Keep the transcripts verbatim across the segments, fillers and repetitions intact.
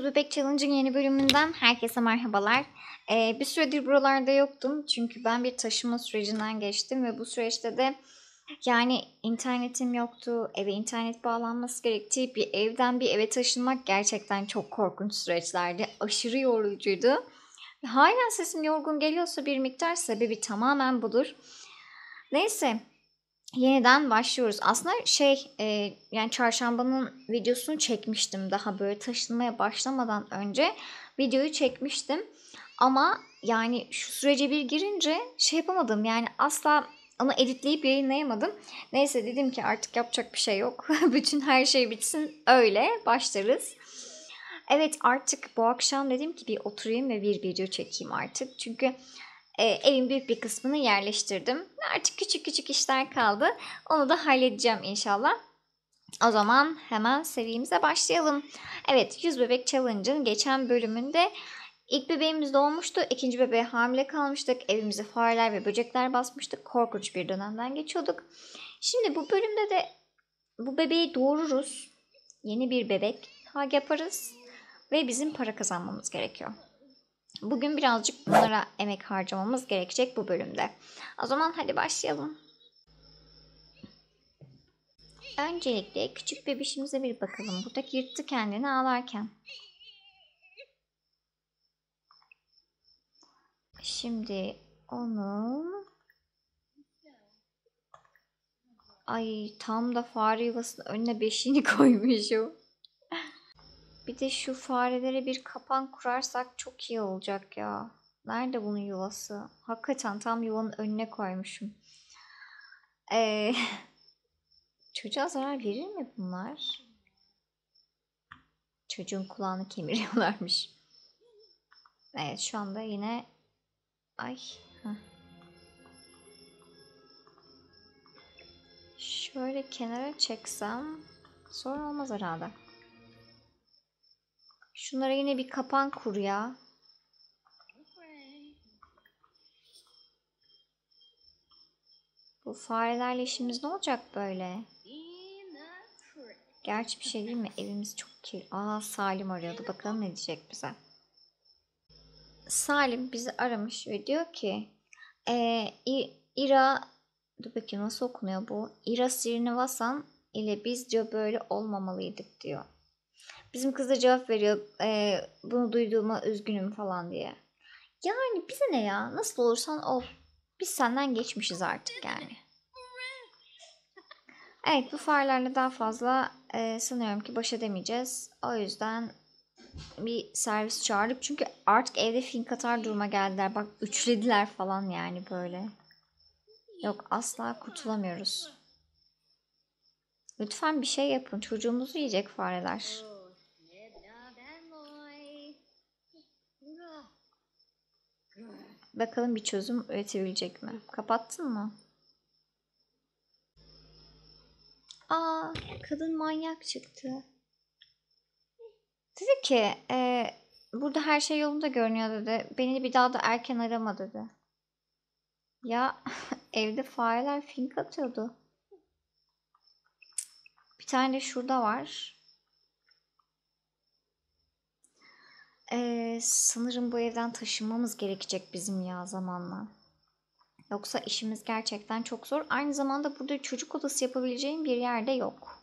Bebek Challenge'ın yeni bölümünden herkese merhabalar. Ee, bir süredir buralarda yoktum çünkü ben bir taşınma sürecinden geçtim ve bu süreçte de yani internetim yoktu, eve internet bağlanması gerektiği bir evden bir eve taşınmak gerçekten çok korkunç süreçlerdi, aşırı yorucuydu. Hala sesim yorgun geliyorsa bir miktar sebebi tamamen budur. Neyse. Yeniden başlıyoruz. Aslında şey e, yani çarşambanın videosunu çekmiştim. Daha böyle taşınmaya başlamadan önce videoyu çekmiştim. Ama yani şu sürece bir girince şey yapamadım. Yani asla onu editleyip yayınlayamadım. Neyse dedim ki artık yapacak bir şey yok. Bütün her şey bitsin öyle başlarız. Evet artık bu akşam dedim ki bir oturayım ve bir video çekeyim artık. Çünkü e, evin büyük bir kısmını yerleştirdim. Artık küçük küçük işler kaldı. Onu da halledeceğim inşallah. O zaman hemen serimize başlayalım. Evet, yüz bebek challenge'ın geçen bölümünde ilk bebeğimiz doğmuştu. İkinci bebeğe hamile kalmıştık. Evimizi fareler ve böcekler basmıştık. Korkunç bir dönemden geçiyorduk. Şimdi bu bölümde de bu bebeği doğururuz. Yeni bir bebek daha yaparız. Ve bizim para kazanmamız gerekiyor. Bugün birazcık bunlara emek harcamamız gerekecek bu bölümde. O zaman hadi başlayalım. Öncelikle küçük bebişimize bir bakalım. Burada yırttı kendini ağlarken. Şimdi onu... Ay tam da fare yuvasının önüne beşiğini koymuşum. Bir de şu farelere bir kapan kurarsak çok iyi olacak ya. Nerede bunun yuvası? Hakikaten tam yuvanın önüne koymuşum. Eee... Çocuğa zarar verir mi bunlar? Çocuğun kulağını kemiriyorlarmış. Evet şu anda yine... Ay. Heh. Şöyle kenara çeksem sorun olmaz herhalde. Şunlara yine bir kapan kur ya. Bu farelerle işimiz ne olacak böyle? Gerçi bir şey değil mi? Evimiz çok kirli. Aa Salim arıyordu. Bakalım ne diyecek bize. Salim bizi aramış ve diyor ki ee, İra dur bakayım nasıl okunuyor bu? İra Sirnivasan ile biz diyor böyle olmamalıydık diyor. Bizim kız da cevap veriyor e, bunu duyduğuma üzgünüm falan diye. Yani bize ne ya? Nasıl olursan ol. Biz senden geçmişiz artık yani. Evet bu farelerle daha fazla e, sanıyorum ki baş edemeyeceğiz. O yüzden bir servis çağırıp çünkü artık evde fink atar duruma geldiler. Bak üçlediler falan yani böyle. Yok asla kurtulamıyoruz. Lütfen bir şey yapın. Çocuğumuzu yiyecek fareler. Bakalım bir çözüm üretebilecek mi? Kapattın mı? Aa, kadın manyak çıktı. Dedi ki e, burada her şey yolunda görünüyor dedi. Beni bir daha da erken arama dedi. Ya evde fareler fink atıyordu. Bir tane de şurada var. Ee, sanırım bu evden taşınmamız gerekecek bizim ya zamanla. Yoksa işimiz gerçekten çok zor. Aynı zamanda burada çocuk odası yapabileceğim bir yerde yok.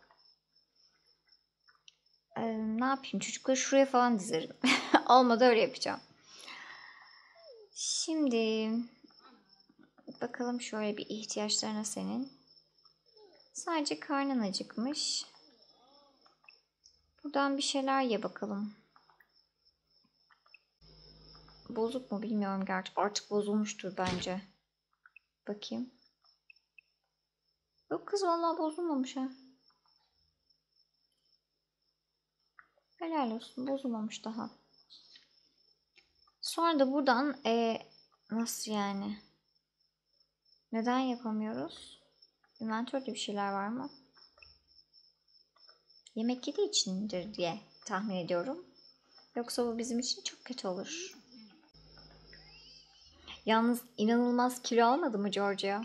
Ee, ne yapayım? Çocukları şuraya falan dizerim. Olmadı öyle yapacağım. Şimdi bakalım şöyle bir ihtiyaçlarına senin. Sadece karnın acıkmış. Buradan bir şeyler ye bakalım. Bozuk mu bilmiyorum gerçi. Artık bozulmuştur bence. Bakayım. Yok kız vallahi bozulmamış ha. Helal olsun bozulmamış daha. Sonra da buradan e, nasıl yani? Neden yapamıyoruz? Inventörde bir şeyler var mı? Yemek yediği içindir diye tahmin ediyorum. Yoksa bu bizim için çok kötü olur. Yalnız inanılmaz kilo almadı mı Georgia?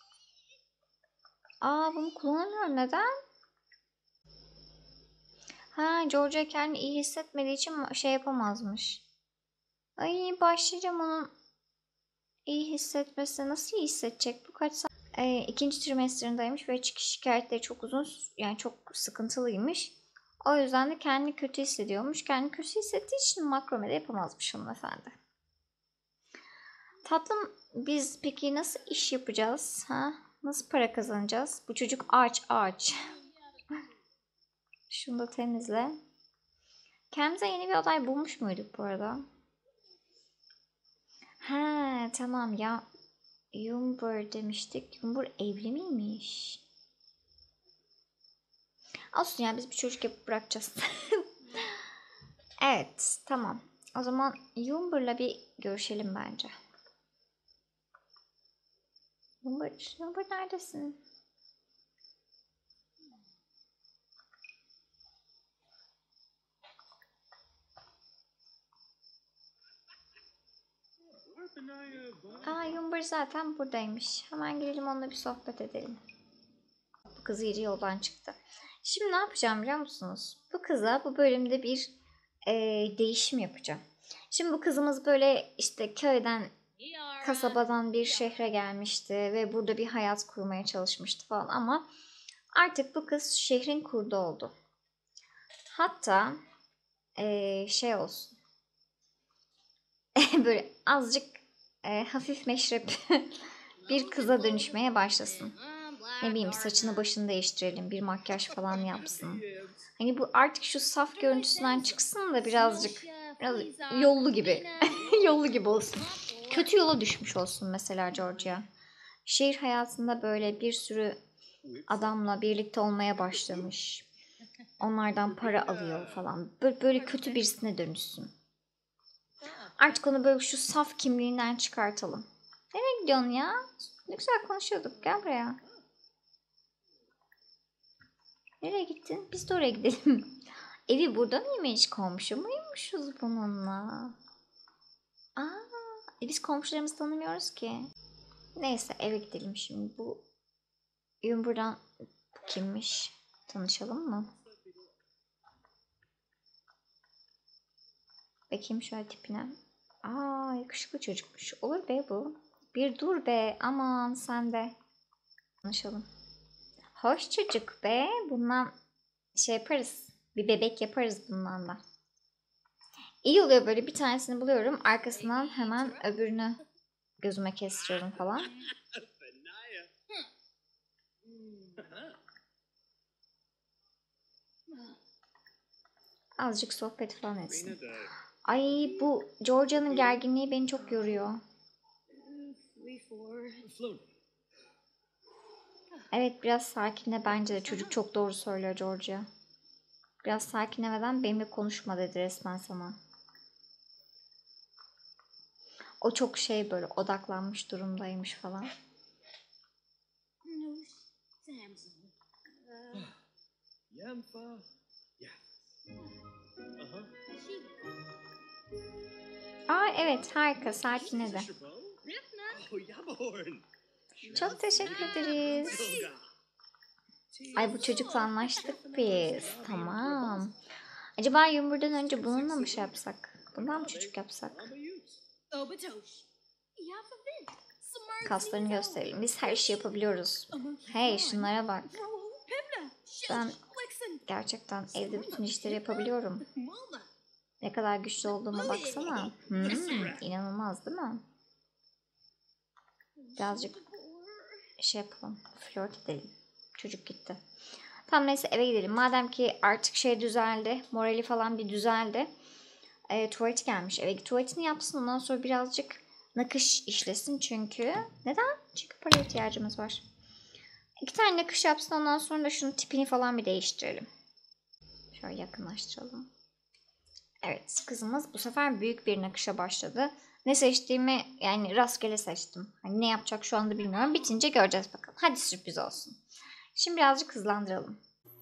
Aa bunu kullanamıyorum. Neden? Ha, Georgia kendini iyi hissetmediği için şey yapamazmış. Ay, başlayacağım onun iyi hissetmesine. Nasıl iyi hissedecek? Bu kaç saat? Ee, ikinci trimestrindeymiş ve çıkış şikayetleri çok uzun, yani çok sıkıntılıymış. O yüzden de kendini kötü hissediyormuş. Kendini kötü hissettiği için makrome de yapamazmış hanımefendi. Tatlım, biz peki nasıl iş yapacağız? Ha? Nasıl para kazanacağız? Bu çocuk ağaç ağaç. Şunu da temizle. Kendimize yeni bir aday bulmuş muyduk bu arada? Ha, tamam ya. Yumber demiştik. Yumber evli miymiş? Olsun ya, biz bir çocuk yapıp bırakacağız. Evet, tamam. O zaman Yumber'la bir görüşelim bence. Yumber, Yumber neredesin? Aa, Yumber zaten buradaymış. Hemen gidelim onunla bir sohbet edelim. Bu kız iyice yoldan çıktı. Şimdi ne yapacağım biliyor musunuz? Bu kıza bu bölümde bir e, değişim yapacağım. Şimdi bu kızımız böyle işte köyden, kasabadan bir şehre gelmişti ve burada bir hayat kurmaya çalışmıştı falan, ama artık bu kız şehrin kurdu oldu. Hatta e, şey olsun, böyle azıcık e, hafif meşrep bir kıza dönüşmeye başlasın. Ne bileyim, saçını başını değiştirelim, bir makyaj falan yapsın. Hani bu artık şu saf görüntüsünden çıksın da birazcık biraz yollu gibi. Yollu gibi olsun. Kötü yola düşmüş olsun mesela Georgia. Şehir hayatında böyle bir sürü adamla birlikte olmaya başlamış. Onlardan para alıyor falan. Böyle, böyle kötü birisine dönüşsün. Artık onu böyle şu saf kimliğinden çıkartalım. Nereye gidiyorsun ya? Ne güzel konuşuyorduk. Gel buraya. Nereye gittin? Biz de oraya gidelim. Evi burada mıymış? Komşu muymuşuz bununla? Aa, e biz komşularımızı tanımıyoruz ki. Neyse, eve gidelim şimdi. Bu Yumbur'dan bu kimmiş? Tanışalım mı? Bakayım şöyle tipine. Aa, yakışıklı çocukmuş. Olur be bu. Bir dur be. Aman sen de. Tanışalım. Hoş çocuk be. Bundan şey yaparız. Bir bebek yaparız bundan da. İyi oluyor, böyle bir tanesini buluyorum. Arkasından hemen öbürünü gözüme kestiriyorum falan. Azıcık sohbet falan etsin. Ay, bu Georgia'nın gerginliği beni çok yoruyor. Evet, biraz sakinle bence de. Çocuk çok doğru söylüyor Georgia. Biraz sakinlemeden benimle konuşma dedi resmen sana. O çok şey, böyle odaklanmış durumdaymış falan. Aa, evet, harika, sakinledi. Çok teşekkür ederiz. Ay, bu çocukla anlaştık biz. Tamam. Acaba Yumur'dan önce bununla mı şey yapsak? Bundan mı çocuk yapsak? Kaslarını gösterelim. Biz her şeyi yapabiliyoruz. Hey, şunlara bak. Ben gerçekten evde bütün işleri yapabiliyorum. Ne kadar güçlü olduğuma baksana. Hmm, inanılmaz değil mi? Birazcık şey yapalım. Flört edelim. Çocuk gitti. Tamam, neyse, eve gidelim. Madem ki artık şey düzeldi. Morali falan bir düzeldi. E, tuvaleti gelmiş. Eve tuvaletini yapsın. Ondan sonra birazcık nakış işlesin çünkü. Neden? Çünkü paraya ihtiyacımız var. İki tane nakış yapsın. Ondan sonra da şunun tipini falan bir değiştirelim. Şöyle yakınlaştıralım. Evet, kızımız bu sefer büyük bir nakışa başladı. Ne seçtiğimi yani rastgele seçtim. Hani ne yapacak şu anda bilmiyorum. Bitince göreceğiz bakalım. Hadi sürpriz olsun. Şimdi birazcık hızlandıralım.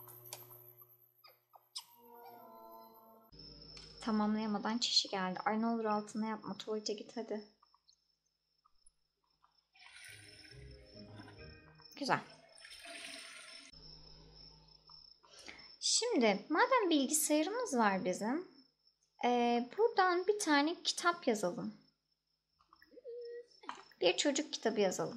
Tamamlayamadan çişi geldi. Ay, ne olur altına yapma. Tuvalete git hadi. Güzel. Şimdi Şimdi madem bilgisayarımız var bizim, e, buradan bir tane kitap yazalım. Bir çocuk kitabı yazalım.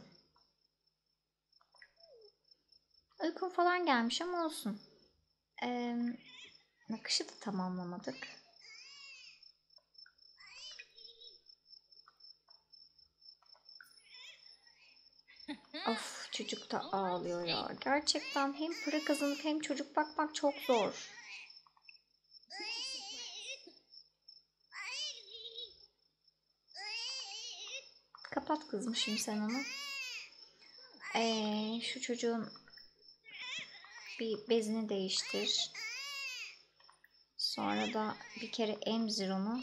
Uykum falan gelmiş ama olsun. E, nakışı da tamamlamadık. Of, çocuk da ağlıyor ya. Gerçekten hem para kazanıp hem çocuk bakmak çok zor. Kapat kızım şimdi sen onu. Ee, şu çocuğun bir bezini değiştir. Sonra da bir kere emzir onu.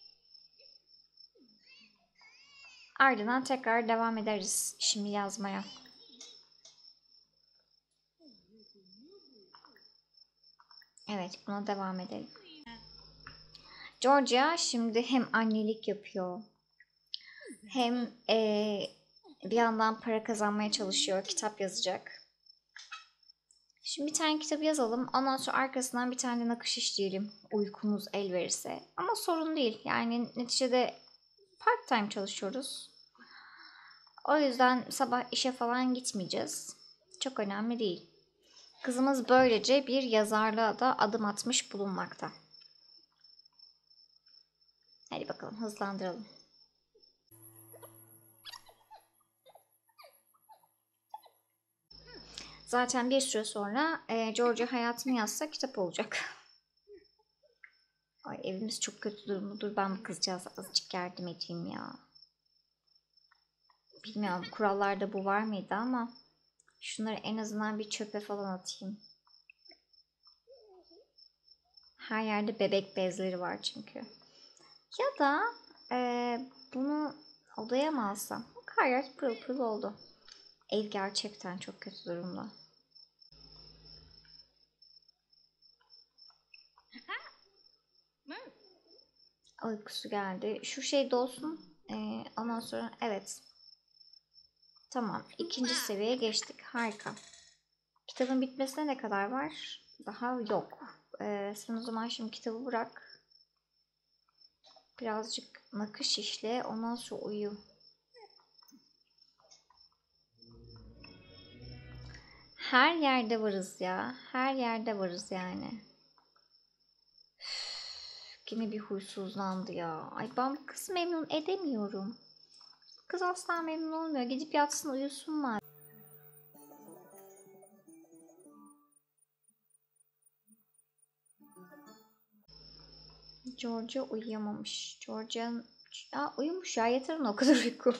Ardından tekrar devam ederiz şimdi yazmaya. Evet, buna devam edelim. Georgia şimdi hem annelik yapıyor, hem ee, bir yandan para kazanmaya çalışıyor, kitap yazacak. Şimdi bir tane kitabı yazalım, ondan sonra arkasından bir tane nakış işleyelim, uykumuz el verirse. Ama sorun değil, yani neticede part time çalışıyoruz. O yüzden sabah işe falan gitmeyeceğiz. Çok önemli değil. Kızımız böylece bir yazarlığa da adım atmış bulunmakta. Hadi bakalım hızlandıralım. Zaten bir süre sonra e, Georgia hayatını yazsa kitap olacak. Ay, evimiz çok kötü durumda. Dur ben bu kızcağıza azıcık yardım edeyim ya. Bilmiyorum kurallarda bu var mıydı ama şunları en azından bir çöpe falan atayım. Her yerde bebek bezleri var çünkü. Ya da e, bunu odaya mı alsam? Her yer pırıl pırıl oldu. Ev gerçekten çok kötü durumda. Uykusu geldi. Şu şey dolsun. Ee, ondan sonra evet. Tamam. İkinci seviyeye geçtik. Harika. Kitabın bitmesine ne kadar var? Daha yok. Ee, sen o zaman şimdi kitabı bırak. Birazcık nakış işle. Ondan sonra uyu. Her yerde varız ya. Her yerde varız yani. Üf, yine bir huysuzlandı ya. Ay ben bu kızı memnun edemiyorum. Kız asla memnun olmuyor. Gidip yatsın uyusun mu? Georgia uyuyamamış. Georgia'nın ya uyumuş ya yeter ona o kadar uyku.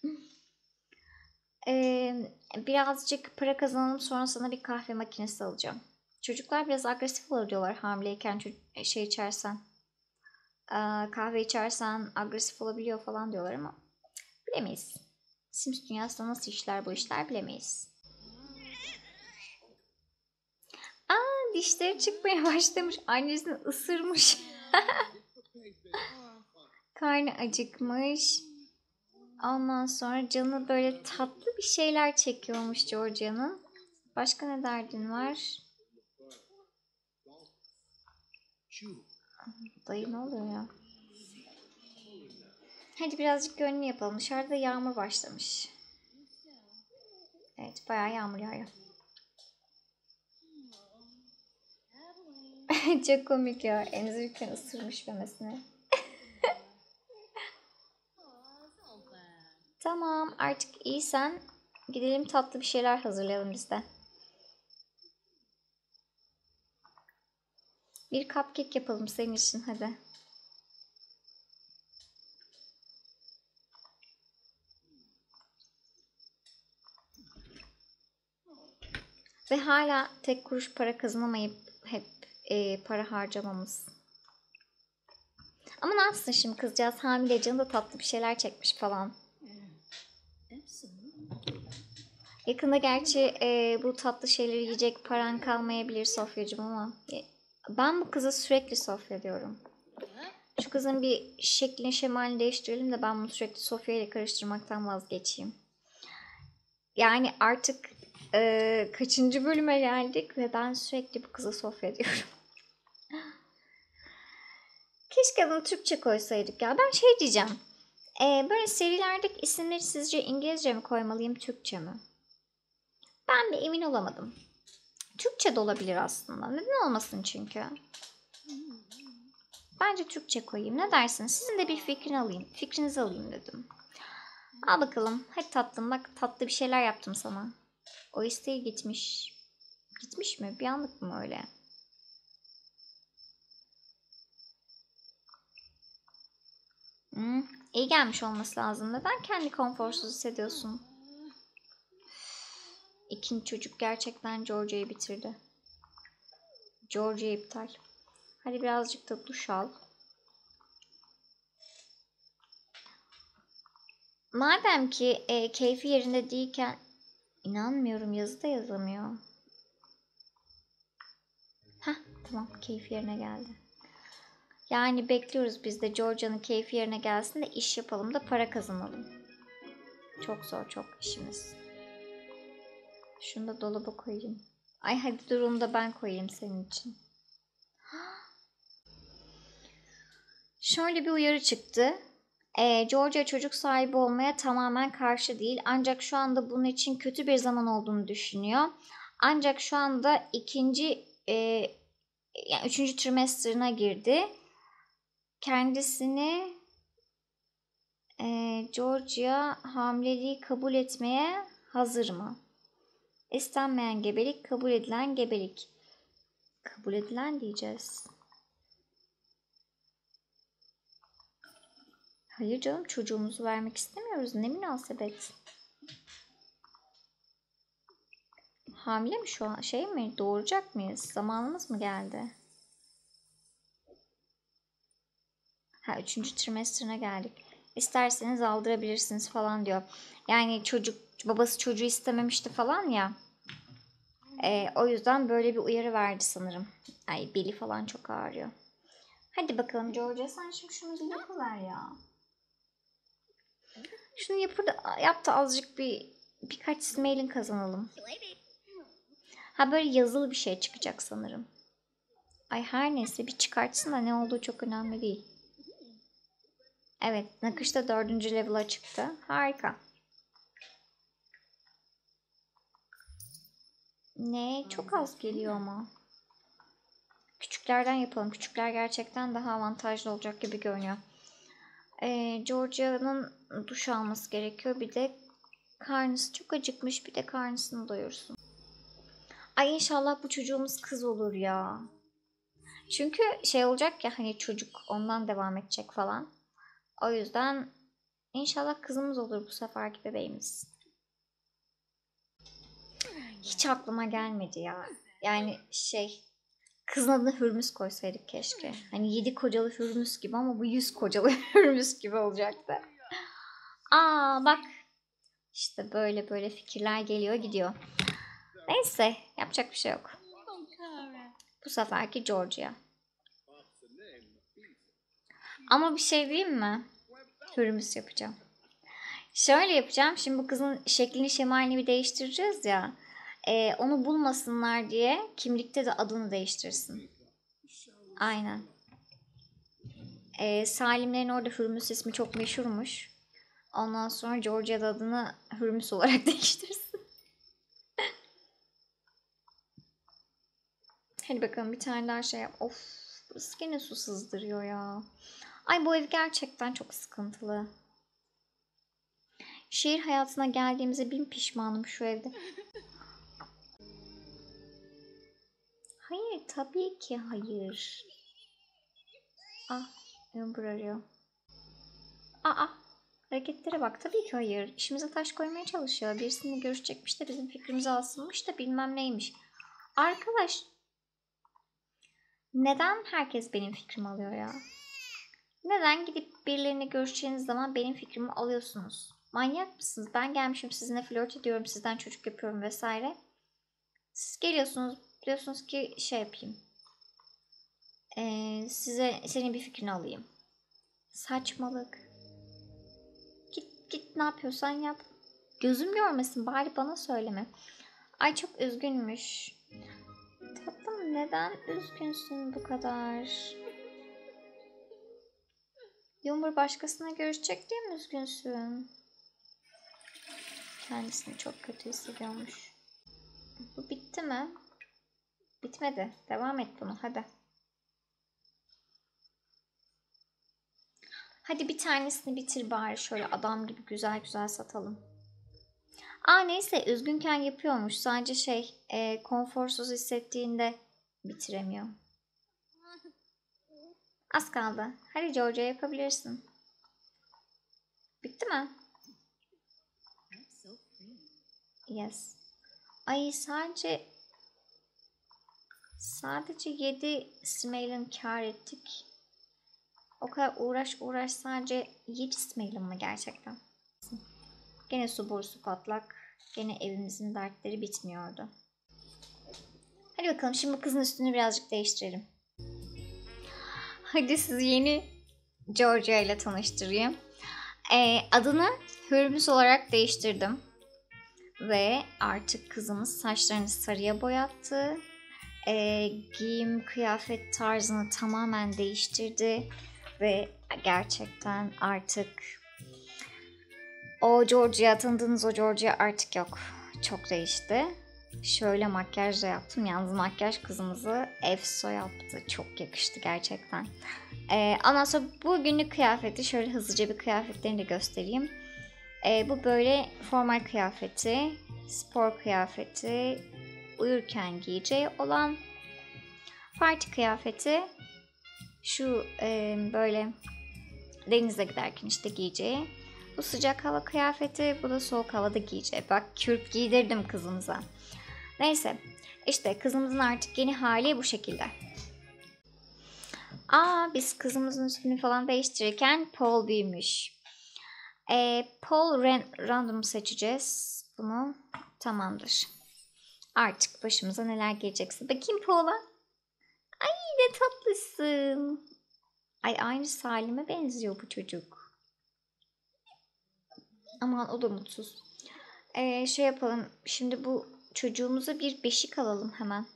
Ee, birazcık para kazanalım sonra sana bir kahve makinesi alacağım. Çocuklar biraz agresif olur diyorlar hamileyken şey içersen. Ee, kahve içersen agresif olabiliyor falan diyorlar ama bilemeyiz. Sims dünyasında nasıl işler bu işler bilemeyiz. Aa dişleri çıkmaya başlamış. Annesini ısırmış. Karnı acıkmış. Ondan sonra canı böyle tatlı bir şeyler çekiyormuş Georgia'nın. Başka ne derdin var? Dayı ne oluyor ya? Hadi birazcık gönlü yapalım. Dışarıda yağmur başlamış. Evet bayağı yağmur yağıyor. Çok komik ya. Emzirirken ısırmış memesini. Tamam artık iyisen gidelim tatlı bir şeyler hazırlayalım biz de. Bir cupcake yapalım senin için hadi. Ve hala tek kuruş para kazanamayıp hep e, para harcamamız. Ama ne yapsın şimdi kızcağız hamile canı da tatlı bir şeyler çekmiş falan. Yakında gerçi e, bu tatlı şeyleri yiyecek paran kalmayabilir Sofyacığım ama e, ben bu kıza sürekli Sofya diyorum. Şu kızın bir şeklini şemalini değiştirelim de ben bunu sürekli Sofya ile karıştırmaktan vazgeçeyim. Yani artık e, kaçıncı bölüme geldik ve ben sürekli bu kıza Sofya diyorum. Keşke adını Türkçe koysaydık ya. Ben şey diyeceğim. Ee, böyle serilerdeki isimleri sizce İngilizce mi koymalıyım, Türkçe mi? Ben de emin olamadım. Türkçe de olabilir aslında. Neden olmasın çünkü? Bence Türkçe koyayım. Ne dersiniz? Sizin de bir fikrini alayım. Fikrinizi alayım dedim. Al bakalım. Hadi tatlım, bak tatlı bir şeyler yaptım sana. O isteği gitmiş. Gitmiş mi? Bir anlık mı öyle? Hmm, iyi gelmiş olması lazım. Neden kendi konforsuz hissediyorsun? İkinci çocuk gerçekten Georgia'yı bitirdi. Georgia iptal. Hadi birazcık da duş al. Madem ki e, keyfi yerinde değilken inanmıyorum, yazıda yazamıyor. Heh, tamam, keyfi yerine geldi. Yani bekliyoruz biz de Georgia'nın keyfi yerine gelsin de iş yapalım da para kazanalım. Çok zor, çok işimiz. Şunu da dolaba koyayım. Ay hadi dur, onu da ben koyayım senin için. Şöyle bir uyarı çıktı. Ee, Georgia çocuk sahibi olmaya tamamen karşı değil. Ancak şu anda bunun için kötü bir zaman olduğunu düşünüyor. Ancak şu anda ikinci, e, yani üçüncü trimesterına girdi. Kendisini e, Georgia hamileliği kabul etmeye hazır mı? İstenmeyen gebelik, kabul edilen gebelik. Kabul edilen diyeceğiz. Hayır canım, çocuğumuzu vermek istemiyoruz. Ne münasebet. Hamile mi şu an? Şey mi? Doğuracak mıyız? Zamanımız mı geldi? Ha, üçüncü trimesterına geldik. İsterseniz aldırabilirsiniz falan diyor. Yani çocuk, babası çocuğu istememişti falan ya. E, o yüzden böyle bir uyarı verdi sanırım. Ay, beli falan çok ağrıyor. Hadi bakalım Georgia, sen şimdi şunu bir yapıver ya. Şunu yapı da, yap da azıcık bir birkaç smail'in kazanalım. Ha, böyle yazılı bir şey çıkacak sanırım. Ay her neyse, bir çıkartsın da ne olduğu çok önemli değil. Evet, nakışta dördüncü level'a çıktı. Harika. Ne? Çok az geliyor ama. Küçüklerden yapalım. Küçükler gerçekten daha avantajlı olacak gibi görünüyor. Ee, Georgia'nın duş alması gerekiyor. Bir de karnısı çok acıkmış. Bir de karnısını doyursun. Ay inşallah bu çocuğumuz kız olur ya. Çünkü şey olacak ya, hani çocuk ondan devam edecek falan. O yüzden inşallah kızımız olur bu seferki bebeğimiz. Hiç aklıma gelmedi ya. Yani şey, kızın adını Hürmüz koysaydık keşke. Hani yedi kocalı Hürmüz gibi ama bu yüz kocalı Hürmüz gibi olacaktı. Aa bak, işte böyle böyle fikirler geliyor gidiyor. Neyse, yapacak bir şey yok. Bu seferki Georgia. Ama bir şey diyeyim mi? Hürmüz yapacağım. Şöyle yapacağım. Şimdi bu kızın şeklini şemalini bir değiştireceğiz ya. Ee, onu bulmasınlar diye kimlikte de adını değiştirsin. Aynen. Ee, Salimlerin orada Hürmüz ismi çok meşhurmuş. Ondan sonra Georgia'da adını Hürmüz olarak değiştirsin. Hadi bakalım, bir tane daha şey yap. Of, burası gene su sızdırıyor ya. Ay bu ev gerçekten çok sıkıntılı. Şehir hayatına geldiğimize bin pişmanım şu evde. Hayır, tabii ki hayır. Ah, Ömür arıyor. Aa, hareketlere bak, tabii ki hayır. İşimize taş koymaya çalışıyor. Birisininle görüşecekmiş de bizim fikrimizi alsınmış da bilmem neymiş. Arkadaş, neden herkes benim fikrimi alıyor ya? Neden gidip birileriyle görüşeceğiniz zaman benim fikrimi alıyorsunuz? Manyak mısınız? Ben gelmişim sizinle flört ediyorum, sizden çocuk yapıyorum vesaire. Siz geliyorsunuz, diyorsunuz ki şey yapayım. Ee, size senin bir fikrini alayım. Saçmalık. Git git, ne yapıyorsan yap. Gözüm görmesin, bari bana söyleme. Ay çok üzgünmüş. Tatlım, neden üzgünsün bu kadar? Yumur başkasına görüşecek diye mi üzgünsün? Kendisini çok kötü hissediyormuş. Bu bitti mi? Bitmedi. Devam et bunu hadi. Hadi bir tanesini bitir bari, şöyle adam gibi güzel güzel satalım. Aa neyse, üzgünken yapıyormuş. Sadece şey e, konforsuz hissettiğinde bitiremiyor. Az kaldı. Hadi Georgia, yapabilirsin. Bitti mi? Yes. Ay sadece sadece yedi smail'in kar ettik. O kadar uğraş uğraş sadece yedi smail'in mi gerçekten? Gene su borusu patlak. Gene evimizin dertleri bitmiyordu. Hadi bakalım, şimdi bu kızın üstünü birazcık değiştirelim. Hadi sizi yeni Georgia ile tanıştırayım. Ee, adını Hürmüz olarak değiştirdim. Ve artık kızımız saçlarını sarıya boyattı. Ee, giyim kıyafet tarzını tamamen değiştirdi. Ve gerçekten artık o Georgia, tanıdığınız o Georgia artık yok. Çok değişti. Şöyle makyaj da yaptım. Yalnız makyaj kızımızı efso yaptı. Çok yakıştı gerçekten. Ee, ondan sonra bu günlük kıyafeti, şöyle hızlıca bir kıyafetlerini de göstereyim. Ee, bu böyle formal kıyafeti, spor kıyafeti, uyurken giyeceği olan parti kıyafeti, şu e, böyle denize giderken işte giyeceği, bu sıcak hava kıyafeti, bu da soğuk havada giyeceği. Bak, kürk giydirdim kızımıza. Neyse işte kızımızın artık yeni hali bu şekilde. Aa biz kızımızın üstünü falan değiştirirken Paul büyümüş. Ee, Paul random seçeceğiz bunu. Tamamdır. Artık başımıza neler gelecekse. Bakayım Paul'a. Ay ne tatlısın. Ay aynı Salim'e benziyor bu çocuk. Aman o da mutsuz. Ee, şey yapalım. Şimdi bu çocuğumuza bir beşik alalım hemen.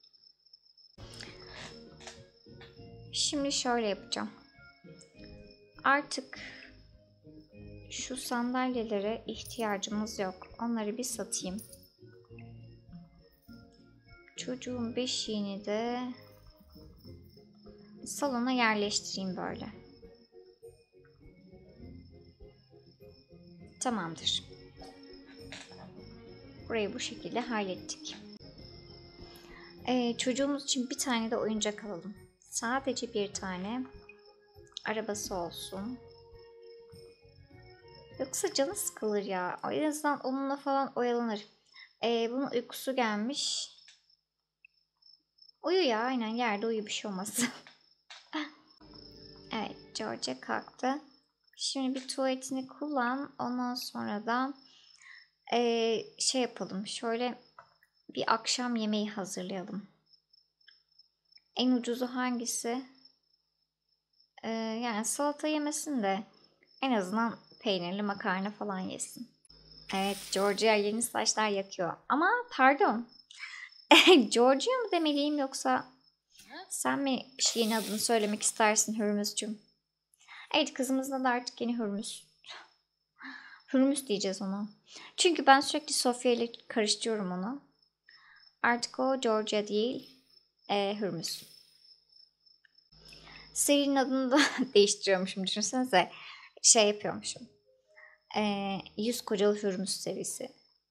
Şimdi şöyle yapacağım. Artık şu sandalyelere ihtiyacımız yok. Onları bir satayım. Çocuğun beşiğini de salona yerleştireyim böyle. Tamamdır. Burayı bu şekilde hallettik. Ee, çocuğumuz için bir tane de oyuncak alalım. Sadece bir tane. Arabası olsun. Yoksa canı sıkılır ya. O yüzden onunla falan oyalanır. Ee, bunun uykusu gelmiş. Uyu ya, aynen yerde uyu, bir şey olmaz. Evet, George kalktı. Şimdi bir tuvaletini kullan. Ondan sonra da ee, şey yapalım. Şöyle bir akşam yemeği hazırlayalım. En ucuzu hangisi? Ee, yani salata yemesin de en azından peynirli makarna falan yesin. Evet, Georgia yeni saçlar yakıyor. Ama pardon. Georgia mı demeliyim, yoksa sen mi bir şeyin adını söylemek istersin Hürmüzcüğüm? Evet, kızımızın da artık yeni Hürmüz. Hürmüz diyeceğiz ona. Çünkü ben sürekli Sofya ile karıştırıyorum onu. Artık o Georgia değil, e, Hürmüz. Serinin adını da değiştiriyormuşum, düşünsenize. Şey yapıyormuşum. E, yüz kocalı Hürmüz serisi.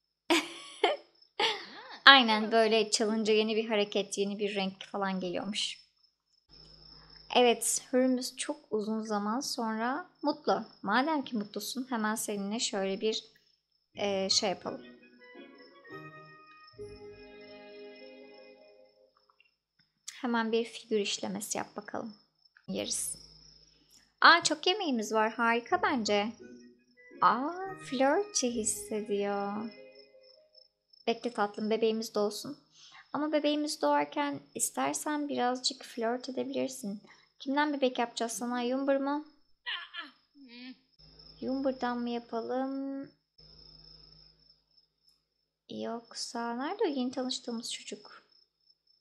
Aynen, böyle çalınca yeni bir hareket, yeni bir renk falan geliyormuş. Evet, Hürmüz çok uzun zaman sonra mutlu. Madem ki mutlusun, hemen seninle şöyle bir e, şey yapalım. Hemen bir figür işlemesi yap bakalım. Yeriz. Aa çok yemeğimiz var. Harika bence. Aa flörtçe hissediyor. Bekle tatlım, bebeğimiz doğsun. Ama bebeğimiz doğarken istersen birazcık flört edebilirsin. Kimden bebek yapacağız sana? Yumber mu? Yumber'dan mı yapalım? Yoksa nerede o yeni tanıştığımız çocuk?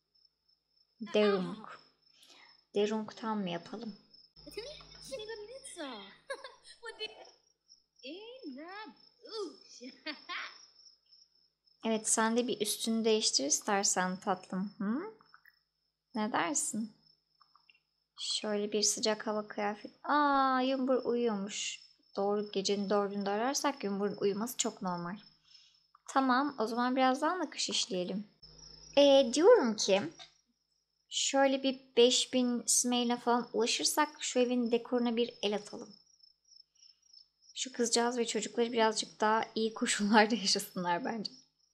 Derunk. Derunk'tan mı yapalım? Evet, sen de bir üstünü değiştir istersen tatlım. Hı? Ne dersin? Şöyle bir sıcak hava kıyafet. Aa, Yumbur uyuyormuş. Doğru, gecenin dördünde ararsak Yumbur'un uyuması çok normal. Tamam, o zaman birazdan da kış işleyelim. Ee, diyorum ki şöyle bir beş bin Smail'e falan ulaşırsak şu evin dekoruna bir el atalım. Şu kızcağız ve çocukları birazcık daha iyi koşullarda yaşasınlar bence.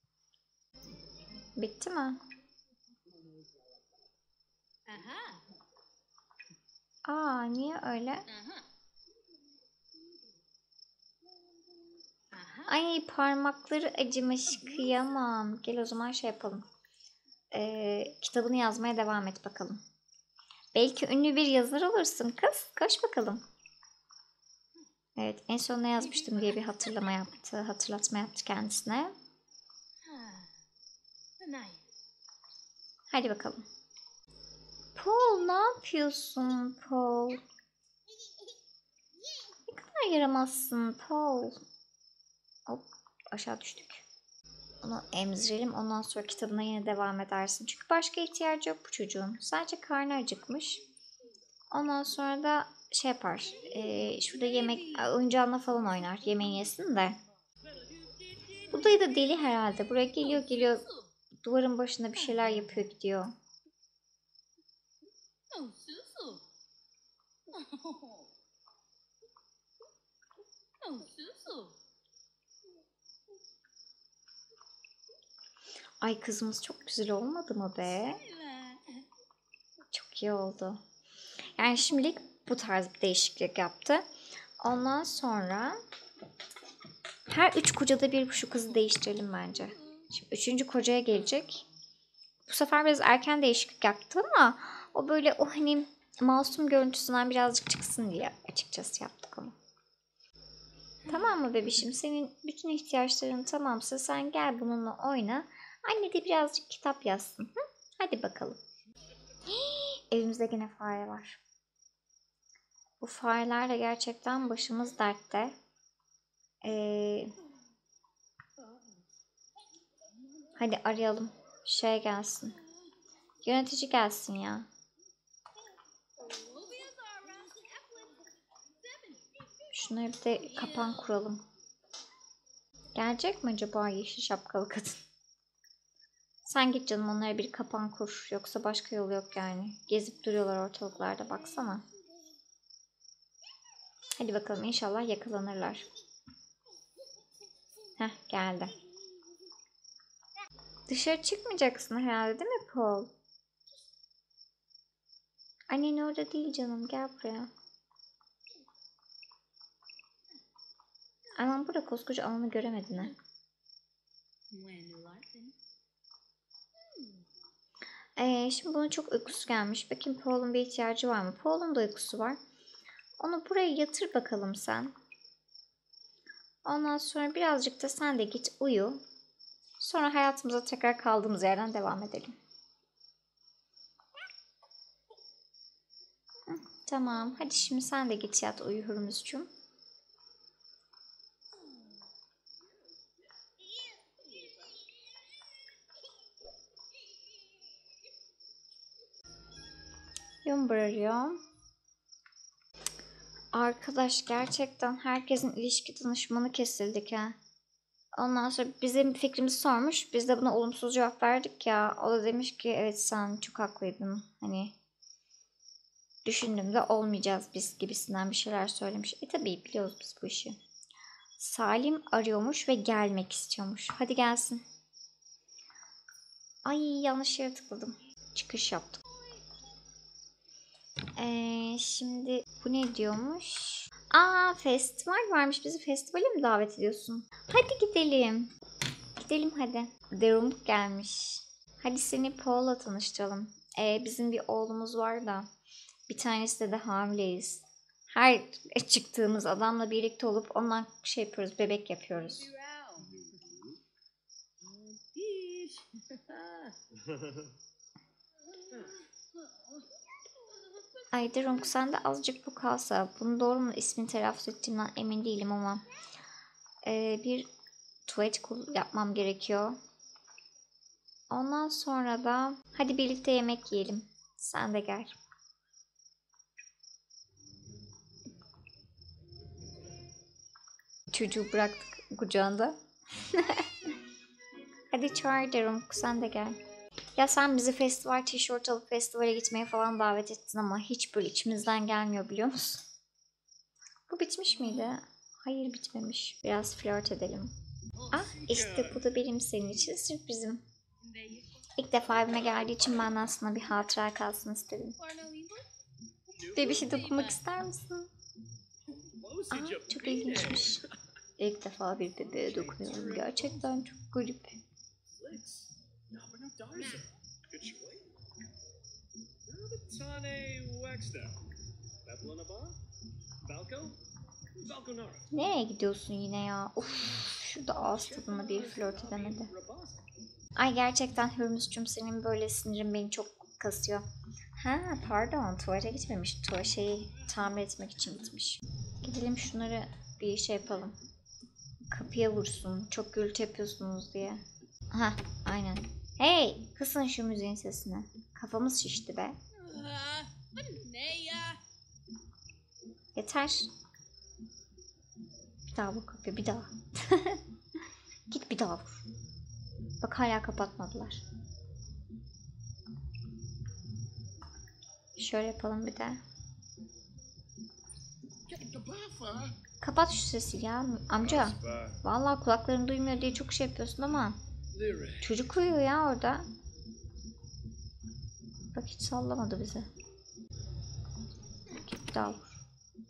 Bitti mi? Aa, niye öyle? Ay, parmakları acımış, kıyamam. Gel o zaman şey yapalım. Ee, kitabını yazmaya devam et bakalım. Belki ünlü bir yazar olursun kız. Koş bakalım. Evet, en son ne yazmıştım diye bir hatırlama yaptı. Hatırlatma yaptı kendisine. Hadi bakalım. Paul, ne yapıyorsun Paul? Ne kadar yaramazsın Paul. Hop, aşağı düştük. Onu emzirelim, ondan sonra kitabına yine devam edersin. Çünkü başka ihtiyacı yok bu çocuğun. Sadece karnı acıkmış. Ondan sonra da şey yapar. E, şurada yemek, oyuncağına falan oynar. Yemeğini yesin de. Bu dayı da deli herhalde. Buraya geliyor geliyor. Duvarın başında bir şeyler yapıyor gidiyor. Ay, kızımız çok güzel olmadı mı be? Çok iyi oldu. Yani şimdilik bu tarz bir değişiklik yaptı. Ondan sonra her üç kocada bir şu kızı değiştirelim bence. Şimdi üçüncü kocaya gelecek. Bu sefer biraz erken değişiklik yaptı ama o böyle o hani masum görüntüsünden birazcık çıksın diye açıkçası yaptık onu. Tamam mı bebişim? Senin bütün ihtiyaçların tamamsa sen gel bununla oyna. Anne de birazcık kitap yazsın. Hı? Hadi bakalım. Hii, evimizde yine fare var. Bu farelerle gerçekten başımız dertte. Ee, hadi arayalım. Şey gelsin. Yönetici gelsin ya. Şuna bir de kapan kuralım. Gelecek mi acaba yeşil şapkalı kadın? Sen git canım, onlara bir kapan kur. Yoksa başka yolu yok yani. Gezip duruyorlar ortalıklarda, baksana. Hadi bakalım, inşallah yakalanırlar. Heh, geldi. Dışarı çıkmayacaksın herhalde değil mi Paul? Annen orada değil canım, gel buraya. Anan burada, koskoca alanı göremedin ha. Ee, şimdi bunun çok uykusu gelmiş. Bakayım Paul'un bir ihtiyacı var mı? Paul'un da uykusu var. Onu buraya yatır bakalım sen. Ondan sonra birazcık da sen de git uyu. Sonra hayatımıza tekrar kaldığımız yerden devam edelim. Hı, tamam. Hadi şimdi sen de git yat uyu Hürmüzcüğüm. Yumbur arıyor. Arkadaş, gerçekten herkesin ilişki danışmanı kesildik ha. Ondan sonra bize bir fikrimizi sormuş. Biz de buna olumsuz cevap verdik ya. O da demiş ki evet sen çok haklıydın. Hani düşündüğümde olmayacağız biz gibisinden bir şeyler söylemiş. E tabii biliyoruz biz bu işi. Salim arıyormuş ve gelmek istiyormuş. Hadi gelsin. Ay, yanlış yere tıkladım. Çıkış yaptım. Ee, şimdi bu ne diyormuş? Aa, festival varmış. Bizi festivale mi davet ediyorsun? Hadi gidelim. Gidelim hadi. Derumuk gelmiş. Hadi seni Paul'la tanıştıralım. Ee, bizim bir oğlumuz var da bir tanesi de, de hamileyiz. Her çıktığımız adamla birlikte olup ondan şey yapıyoruz, bebek yapıyoruz. Ay Derunk, sen de azıcık bu kalsa. Bunu doğru mu ismini telaffuz ettiğimden emin değilim ama. Ee, bir tuvalet yapmam gerekiyor. Ondan sonra da hadi birlikte yemek yiyelim. Sen de gel. Çocuğu bıraktık kucağında. Hadi çağır Derunk, sen de gel. Ya sen bizi festival tişört alıp festivale gitmeye falan davet ettin ama hiç böyle içimizden gelmiyor, biliyor musun? Bu bitmiş miydi? Hayır, bitmemiş. Biraz flört edelim. Ah, işte bu da benim senin için sürprizim. İlk defa evime geldiği için benden sana bir hatıra kalsın istedim. Bebişe dokunmak ister misin? Aa, çok ilginçmiş. İlk defa bir bebeğe dokunuyorum. Gerçekten çok garip. Nereye gidiyorsun yine ya? Of, şurada ağız tadına bir flört edemedi. Ay gerçekten Hürmüzcüm, senin böyle sinirin beni çok kasıyor. Ha pardon, tuvalete gitmemiş. Tuvalet şeyi tamir etmek için gitmiş. Gidelim şunları bir şey yapalım. Kapıya vursun. Çok gürültü yapıyorsunuz diye. Ha aynen. Hey, kısın şu müziğin sesini. Kafamız şişti be. Yeter. Bir daha vur kapıya, bir daha. Git bir daha vur. Bak hala kapatmadılar. Şöyle yapalım bir de. Kapat şu sesi ya amca. Vallahi kulakların duymuyor diye çok şey yapıyorsun ama çocuk uyuyor ya orada. Bak hiç sallamadı bizi. Git bir daha vur.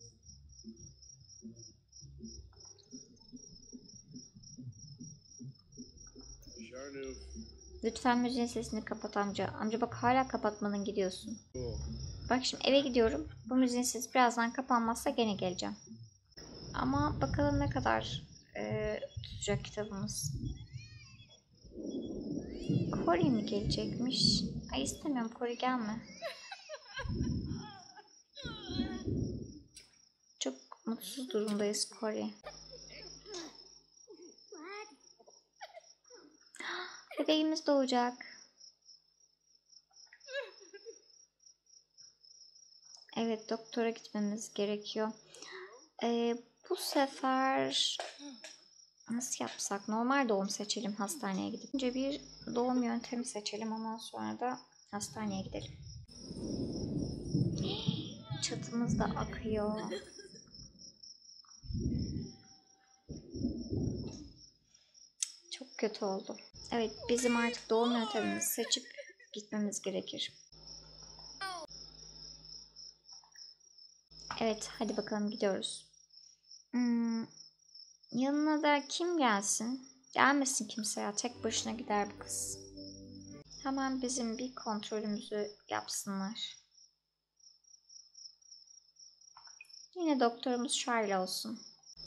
Lütfen müziğin sesini kapat amca. Amca bak hala kapatmadın, gidiyorsun. Bak şimdi eve gidiyorum. Bu müziğin sesi birazdan kapanmazsa gene geleceğim. Ama bakalım ne kadar e, tutacak kitabımız. Cory mi gelecekmiş? Ay istemiyorum, Cory gelme. Çok mutsuz durumdayız Cory. Bebeğimiz doğacak. Evet, doktora gitmemiz gerekiyor. Ee, bu sefer nasıl yapsak? Normal doğum seçelim, hastaneye gidip. Önce bir doğum yöntemi seçelim, ondan sonra da hastaneye gidelim. Çatımız da akıyor. Çok kötü oldu. Evet, bizim artık doğum yöntemimizi seçip gitmemiz gerekir. Evet, hadi bakalım gidiyoruz. Hmm, yanına da kim gelsin? Gelmesin kimse ya, tek başına gider bu kız. Hemen bizim bir kontrolümüzü yapsınlar. Yine doktorumuz Charlie olsun.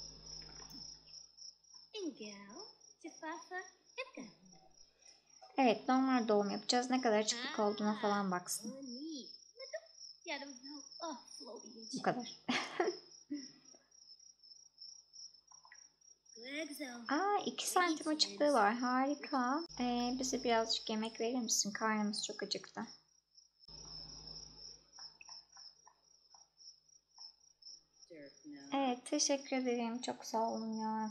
Evet, normal doğum yapacağız. Ne kadar çıkık olduğuna falan baksın. Bu kadar. Aa, iki santim açıklığı var. Harika. Ee, bize birazcık yemek verir misin? Karnımız çok acıktı. Evet, teşekkür ederim. Çok sağ olun ya.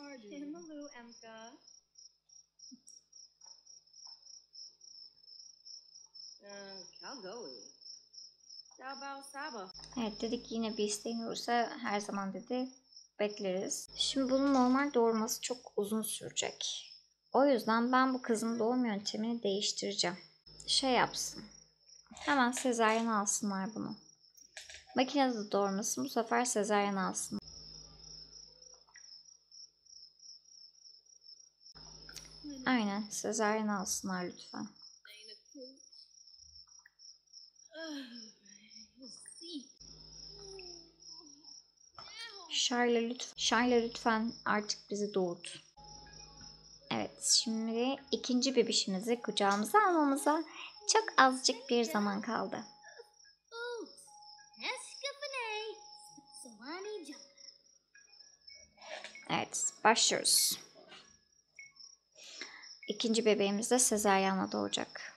Evet, dedik yine bir isteğin olursa her zaman dedi bekleriz. Şimdi bunun normal doğurması çok uzun sürecek. O yüzden ben bu kızın doğum yöntemini değiştireceğim. Şey yapsın. Hemen sezaryen alsınlar bunu. Makinede doğurmasın, bu sefer sezaryen alsın. Aynen, sezaryen alsınlar lütfen. Charlie lütfen, Charlie lütfen artık bizi doğurt. Evet, şimdi ikinci bebişimizi kucağımıza almamıza çok azıcık bir zaman kaldı. Evet, başlıyoruz. İkinci bebeğimiz de sezaryenle doğacak.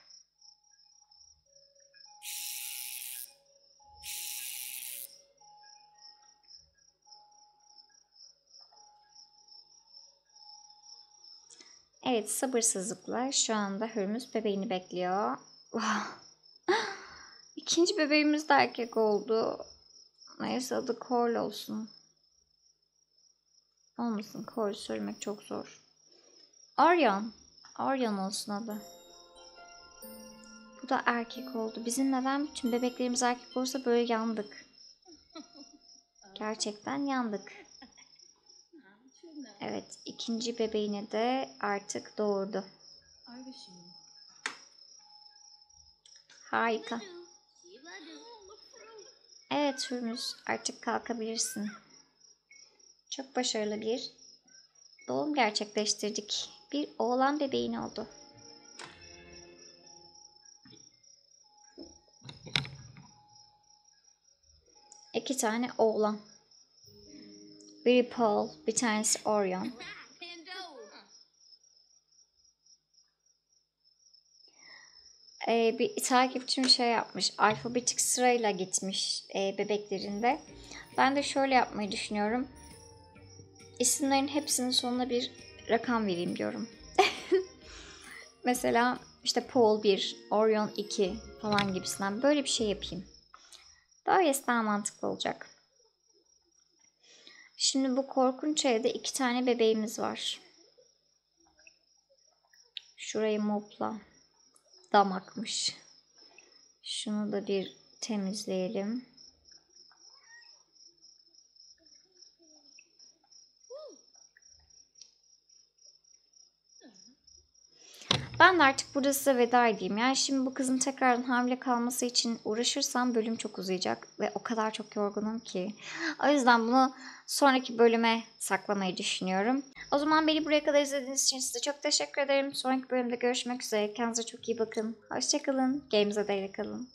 Evet, sabırsızlıkla şu anda Hürmüz bebeğini bekliyor. İkinci bebeğimiz de erkek oldu. Neyse adı Kol olsun. Olmasın, Kol söylemek çok zor. Orion. Orion olsun adı. Bu da erkek oldu. Bizim neden bütün bebeklerimiz erkek olursa böyle yandık. Gerçekten yandık. Evet, ikinci bebeğini de artık doğurdu. Harika. Evet Hürmüz, artık kalkabilirsin. Çok başarılı bir doğum gerçekleştirdik. Bir oğlan bebeğin oldu. İki tane oğlan. Biri Paul, bir tanesi Orion. Ee, bir takipçim şey yapmış, alfabetik sırayla gitmiş e, bebeklerinde. Ben de şöyle yapmayı düşünüyorum. İsimlerin hepsinin sonuna bir rakam vereyim diyorum. Mesela işte Paul bir, Orion iki falan gibisinden böyle bir şey yapayım. Böylesi daha mantıklı olacak. Şimdi bu korkunç evde iki tane bebeğimiz var. Şurayı mopla. Damakmış. Şunu da bir temizleyelim. Ben de artık burada size veda edeyim. Yani şimdi bu kızın tekrardan hamile kalması için uğraşırsam bölüm çok uzayacak. Ve o kadar çok yorgunum ki. O yüzden bunu sonraki bölüme saklamayı düşünüyorum. O zaman beni buraya kadar izlediğiniz için size çok teşekkür ederim. Sonraki bölümde görüşmek üzere. Kendinize çok iyi bakın. Hoşçakalın. Game'ze de kalın.